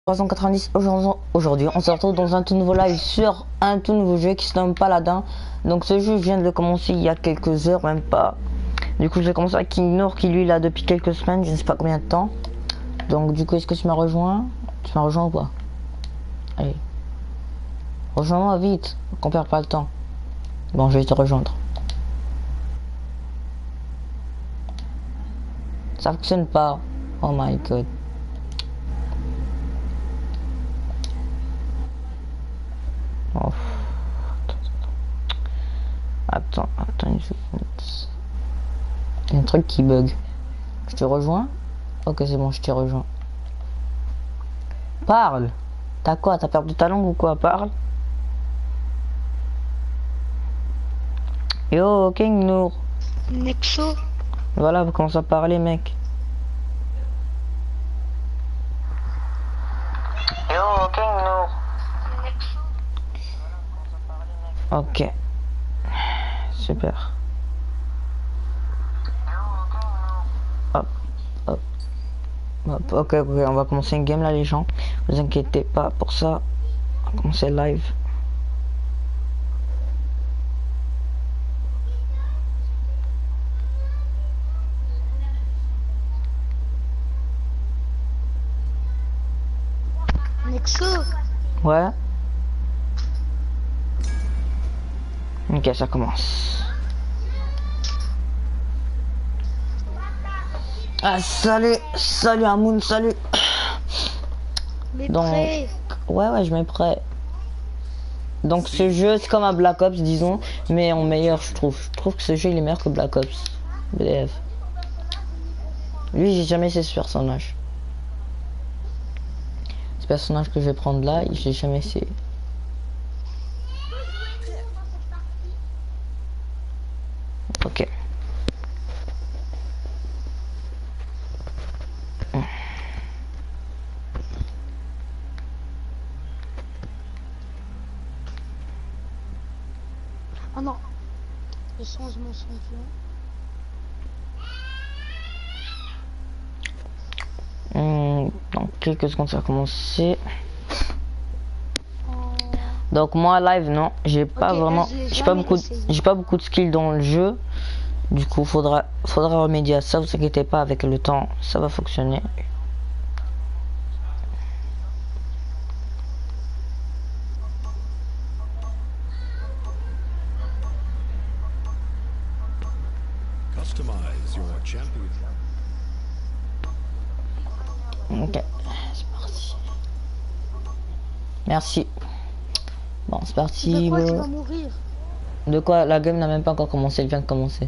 390 aujourd'hui, on se retrouve dans un tout nouveau live sur un tout nouveau jeu qui se nomme Paladin. Donc ce jeu, je viens de le commencer il y a quelques heures, même pas. Du coup, j'ai commencé avec King Noor qui lui là depuis quelques semaines, je ne sais pas combien de temps. Donc du coup, est-ce que tu m'as rejoint? Tu m'as rejoint ou pas? Allez. Rejoins-moi vite, qu'on perd pas le temps. Bon, je vais te rejoindre. Ça fonctionne pas. Oh my god. Oh. Attends une seconde. Il y a un truc qui bug. Je te rejoins? Ok, c'est bon, je t'ai rejoint. Parle! T'as quoi? T'as perdu ta langue ou quoi? Parle! Yo, King Noor! Nexo. Voilà, vous commencez à parler, mec. Yo, King Noor! Ok. Super. Hop, hop. Hop. Ok, on va commencer une game là, les gens. Ne vous inquiétez pas pour ça. On va commencer live. Nexo. Ouais. Ok, ça commence. Ah, salut Amoun, salut. Mais Donc, prêt. ouais, je mets prêt. Donc ce jeu, c'est comme un Black Ops, disons, mais en meilleur, je trouve. Je trouve que ce jeu, il est meilleur que Black Ops. BDF. Lui, j'ai jamais essayé ce personnage. Ce personnage que je vais prendre là, je l'ai jamais essayé. Ok. Oh non. Je change mon champion. Dans quelques secondes, ça va commencer. Oh. Donc moi, live, non, j'ai pas Ok, vraiment, je l'ai j'ai jamais essayé. pas beaucoup de skills dans le jeu. Du coup, faudra remédier à ça. Vous inquiétez pas, avec le temps, ça va fonctionner. Customize your champion. Ok, c'est parti. Merci. Bon, c'est parti. De quoi tu Bro. vas mourir? De quoi? La game n'a même pas encore commencé, elle vient de commencer.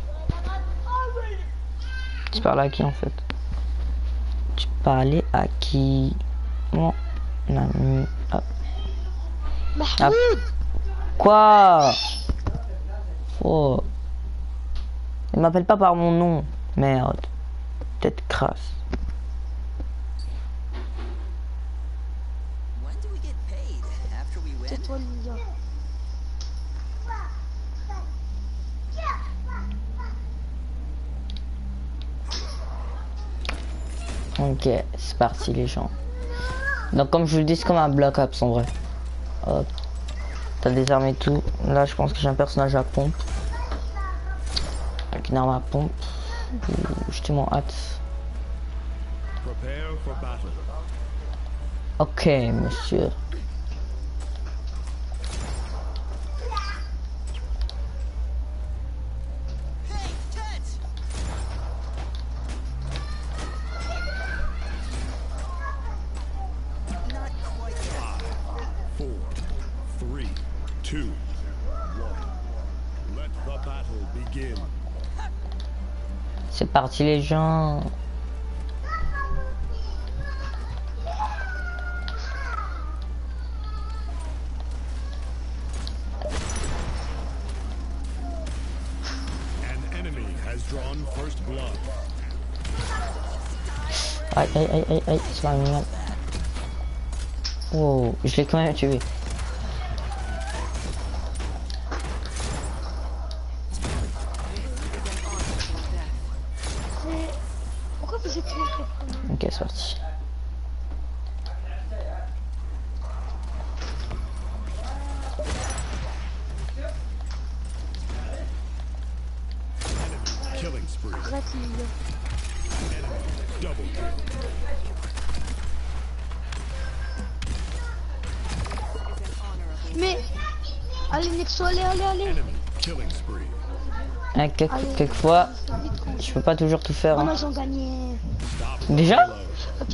Tu parles à qui en fait? Tu parlais à qui? Mon ami. Ah. Mahmoud. Quoi? Oh. Il m'appelle pas par mon nom. Merde. Tête crasse. C'est toi Lisa. Ok, c'est parti les gens. Donc comme je vous le dis, c'est comme un Black Ops en vrai. Hop. T'as désarmé tout. Là je pense que j'ai un personnage à pompe. Avec une arme à pompe. Je te m'en hâte. Prepare for battle. Ok monsieur. Four, three, two, one. Let the battle begin. C'est parti les gens. An enemy has drawn first blood. Aïe, c'est pas mal. Wow, je l'ai quand même tué. Pourquoi vous êtes toujours les premiers? Ok, c'est parti. Double kill. Mais allez Nexo, allez. Enemy killing spree. Hein, Allez, quelquefois, vite, qu'on- je peux pas toujours tout faire. Oh Hein. non, ils ont gagné. Stop the Déjà payload. Ok.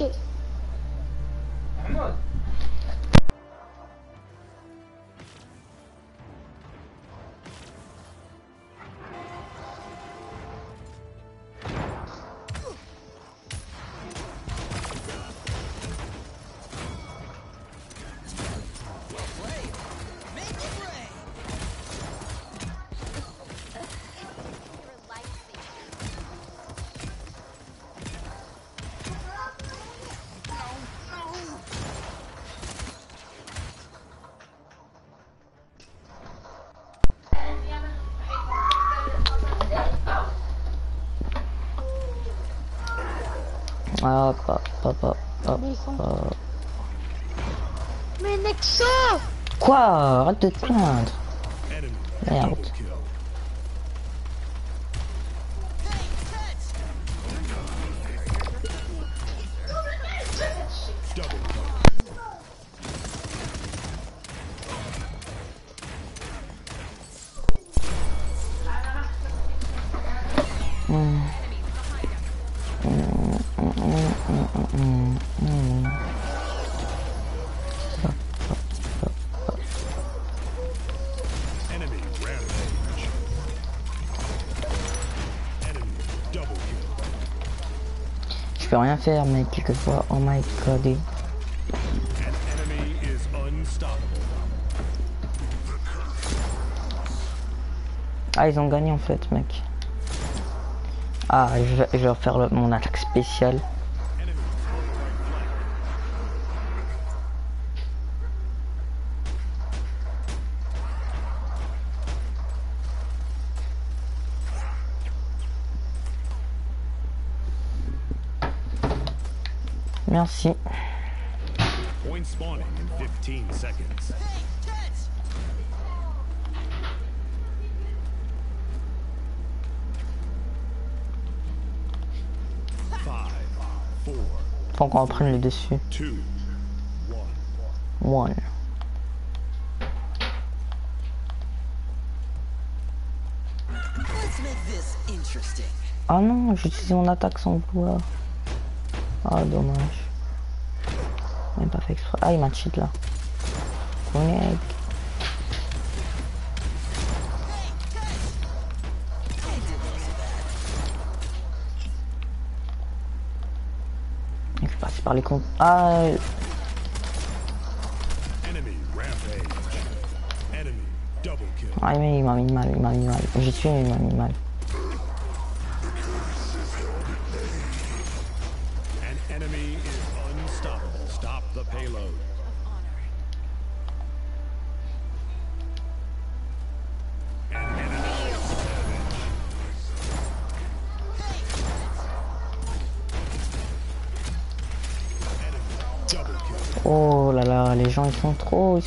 Hop, hop. Mais ils sont- Mais Nexo! Quoi? Arrête de te plaindre. Enemy Merde. double kill. Double kill. Enemy rampage. Enemy double kill. Je peux rien faire, mais quelquefois, oh my god. An enemy is unstoppable. Ah, ils ont gagné en fait, mec. Ah, je vais refaire mon attaque spéciale. Enemy Merci. point spawning in 15 seconds. Five, four, Faut qu'on reprenne le dessus. 2, 1. One. Let's make this interesting. Ah non, j'ai utilisé mon attaque sans vouloir. Ah, dommage. Même pas fait exprès. Ah, il m'a cheat là. Connect. Il faut passer par les comptes. Ah, Enemy rampage. Enemy double kill. ah, mais il m'a mis mal, J'ai tué, mais il m'a mis mal. An enemy is unstoppable. Stop the payload. An enemy is savage. Enemy double kill. Oh là là, les gens ils sont trop.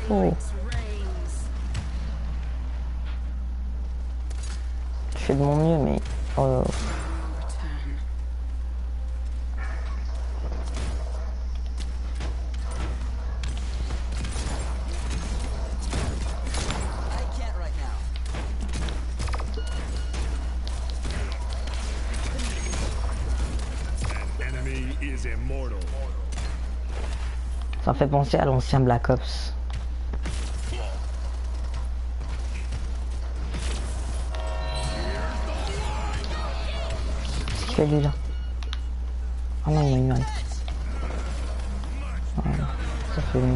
Je fais de mon mieux, mais. Oh. I can't right now. An enemy is immortal. Ça me fait penser à l'ancien Black Ops. Qu'est-ce qu'il fait lui là? Ah non, il m'a eu mal. Voilà, ça fait mieux.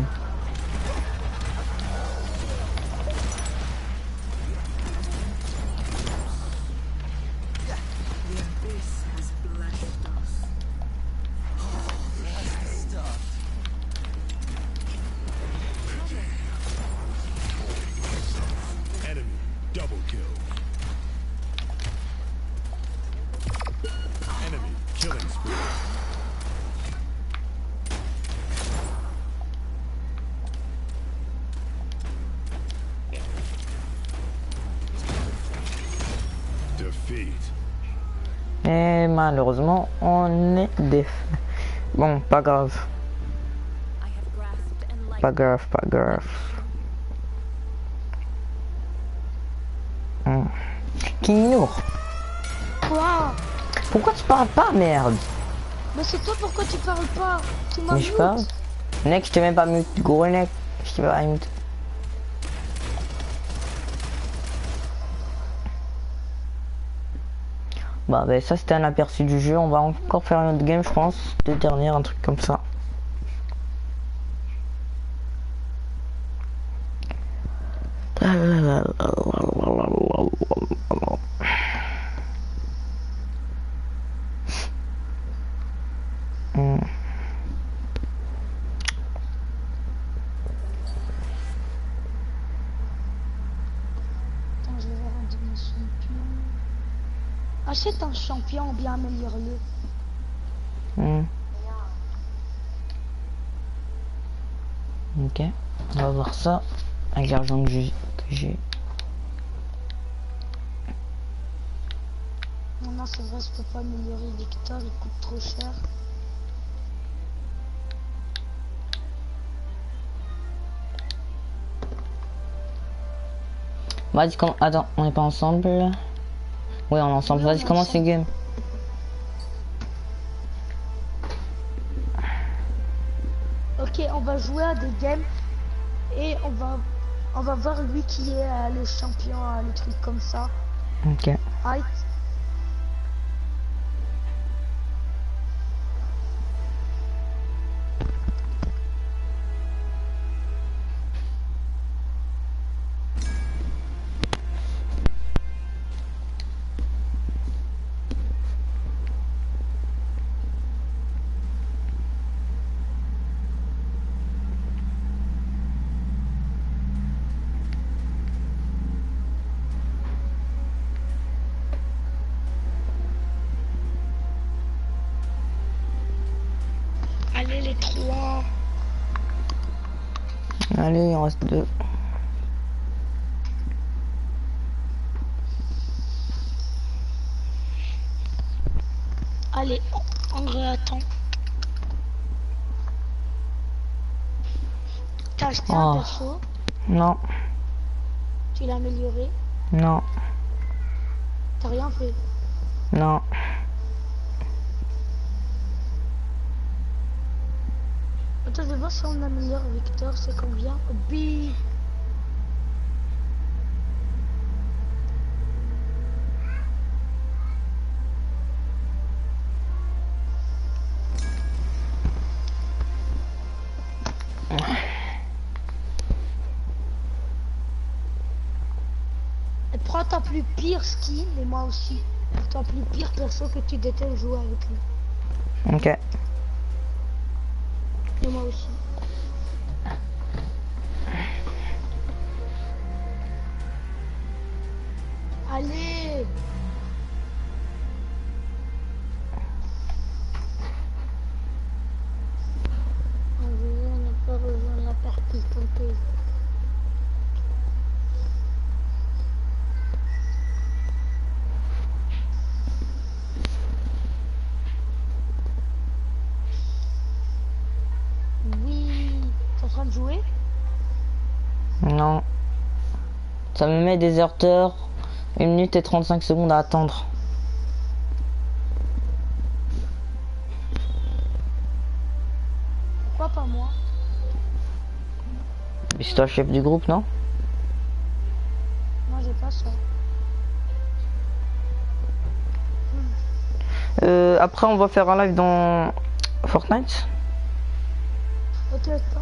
Enemy double kill. Enemy killing spree. Et malheureusement, on est def. Bon, pas grave. I have grasped enlightenment. Pas grave, pas grave. Kinour, Quoi? pourquoi tu parles pas, merde? Mais c'est toi, pourquoi tu parles pas? Tu m'as Mais je parle. Mec, je t'ai même pas mute, gros mec. Je t'ai pas mute. Bah, ça c'était un aperçu du jeu. On va encore faire une autre game, je pense. Deux dernières, un truc comme ça. Attends, je vais voir un de mes champions. Achète un champion, bien améliore-le. Ok, on va voir ça avec l'argent que j'ai. Non, c'est vrai, je peux pas améliorer Victor, il coûte trop cher. Vas-y, attends, on n'est pas ensemble. Oui, on est ensemble. Oui, on Vas-y, est commence les ensemble. games. Ok, on va jouer à des games et on va voir lui qui est le champion, le truc comme ça. Ok. Right. Allez les trois. Allez, il en reste deux. Allez, on attend. T'as acheté un Oh. perso, Non, tu l'as amélioré, non, t'as rien fait. non. Attends, je vais voir si on améliore Victor, c'est combien? B. Et prends ta plus pire skin et moi aussi. Ton plus pire perso que tu détestes jouer avec lui. Ok. Et moi aussi. Allez. On n'a pas rejoint la partie tentée. Oui. T'es en train de jouer? Non. Ça me met des heurteurs. 1 minute et 35 secondes à attendre. Pourquoi pas moi? Mais c'est toi le chef du groupe, non? Moi j'ai pas ça. Après, on va faire un live dans Fortnite. Ok, attends.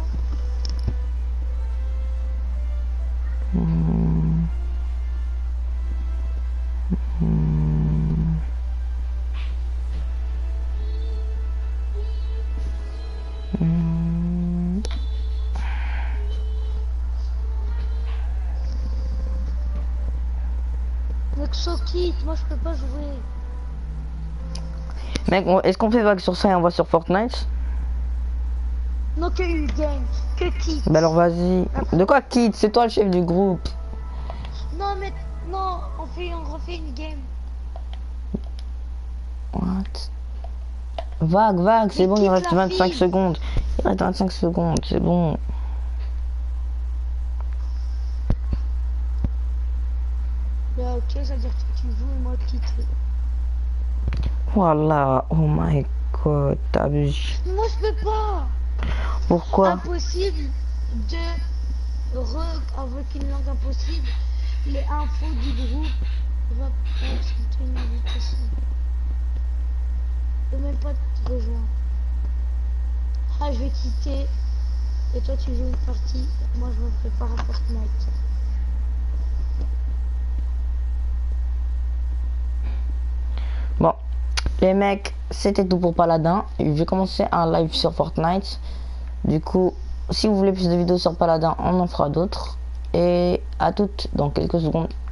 Nexo quitte, moi je peux pas jouer. Mec, est-ce qu'on fait vague sur ça et on va sur Fortnite? Non, que une game, que quitte. Bah alors vas-y. De quoi quitte? C'est toi le chef du groupe. Non mais non, on refait une game. What? Vague, c'est Mais bon, il quitte reste la 25 file. secondes. Il reste 25 secondes, c'est bon. Bah ok, ça veut dire que tu joues et moi quitter. Voilà, oh my god, t'abuses. Mais moi je peux pas. Pourquoi? Impossible de avec une langue impossible les infos du groupe va pas accepter une invitation. Je peux même pas te rejoindre. Ah, je vais quitter et toi tu joues une partie. Moi je me prépare à Fortnite. Bon, les mecs, c'était tout pour Paladin. Je vais commencer un live sur Fortnite. Du coup, si vous voulez plus de vidéos sur Paladin, on en fera d'autres. Et à toutes dans quelques secondes.